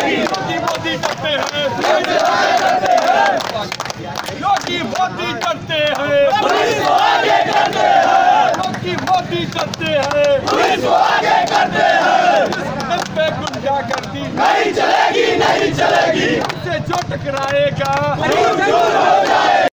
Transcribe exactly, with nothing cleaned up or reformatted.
योगी मोदी करते हैं, योगी मोदी करते हैं, योगी मोदी करते हैं, इस पे गुंडागर्दी नहीं चलेगी, नहीं चलेगी, से जो टकराएगा